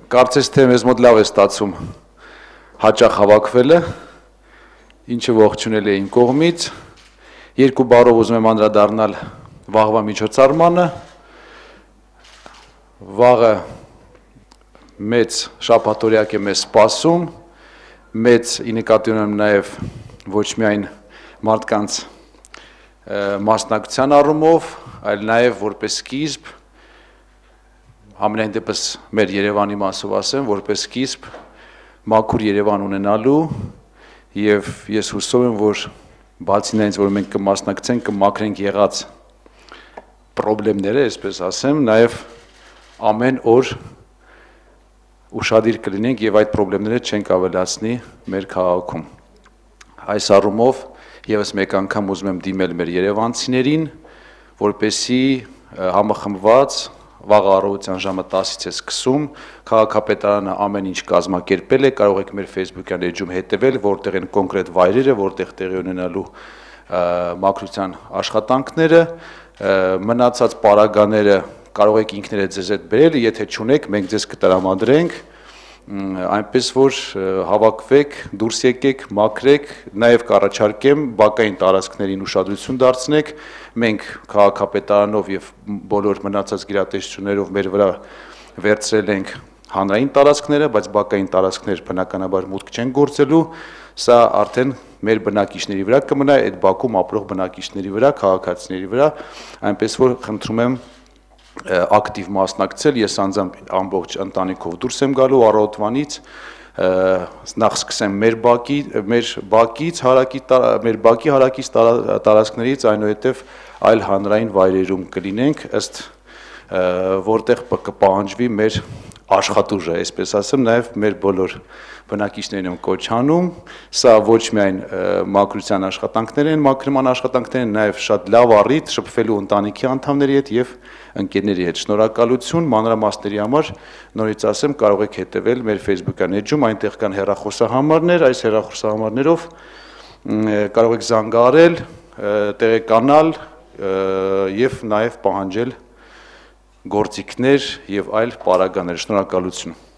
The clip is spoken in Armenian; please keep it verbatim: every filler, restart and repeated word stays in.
Կարծես թե մեզ մոտ լավ է ստացվում հաճախ հավաքվելը, ինչը ողջունել է իմ կողմից, երկու բառով ուզում եմ անդրադառնալ վաղվա միջոցառմանը, վաղը մեծ շաբաթօրյակ է մեզ սպասում, մեծ ի նկատի ունեմ նաև ոչ միայն մարդկանց մասնակցության առումով, այլ նաև որպես սկիզբ, համենայն դեպս մեր Երևանի մասով ասեմ, որպես սկիզբ մաքուր Երևան ունենալու եւ ես հուսով եմ, որ բացի նրանից, որ մենք կմասնակցենք, կմաքրենք եղած խնդիրները, այսպես ասեմ, նաեւ ամեն օր ուշադիր կլինենք եւ այդ խնդիրները չենք ավելացնի մեր քաղաքում։ Այս առումով եւս մեկ անգամ ուզում եմ դիմել մեր երևանցիներին, որպեսզի համախմբված վաղ առավոտյան ժամը տասից է սկսում, քաղաքապետարանը ամեն ինչ կազմակերպել է, կարող եք մեր Facebook-յան էջում հետևել, որտեղ են կոնկրետ վայրերը, որտեղ տեղի ունենալու մաքրության աշխատանքները, մնացած պարագաները կարող եք ինքներդ ձեզ հետ բերել, եթե չունեք, մենք ձեզ կտրամադրենք, այնպես որ հավաքվեք, դուրս եկեք, մաքրեք, նաև կառաջարկեմ բակային տարածքներին ուշադրություն դարձնեք, մենք քաղաքապետարանով եւ բոլոր մնացած գերատեսչություններով մեր վրա վերցրել ենք հանրային տարածքները, բայց բակային տարածքներ բնականաբար մուտք չեն գործելու, սա արդեն մեր բնակիչների վրա կմնա, այդ բակում ապրող բնակիչների վրա, քաղաքացիների վրա, այնպես որ խնդրում եմ ակտիվ մասնակցել, ես անձամբ ամբողջ ընտանիքով դուրս եմ գալու առավոտվանից, նախ սկսեմ մեր բակի, մեր բակից, հարակի, մեր բակի հարակից տարածքներից, այնուհետև այլ հանրային վայրերում կլինենք, ըստ որտեղ կպահանջվի մեր աշխատուժը, այսպես ասեմ, նաև մեր բոլոր բնակիչներին եմ կոչ անում, սա ոչ միայն մաքրության աշխատանքներ են, մաքրման աշխատանքներ են, նաև շատ լավ առիթ շփվելու ընտանիքի անդամների հետ եւ ընկերների հետ։ Շնորհակալություն մանրամասների համար, նորից ասեմ, կարող եք հետևել մեր Facebook-յան էջում, այնտեղ կան հեռախոսահամարներ, այս հեռախոսահամարներով կարող եք զանգահարել, տեղեկանալ եւ նաև պահանջել գործիքներ եւ այլ պարագաներ։ Շնորհակալություն։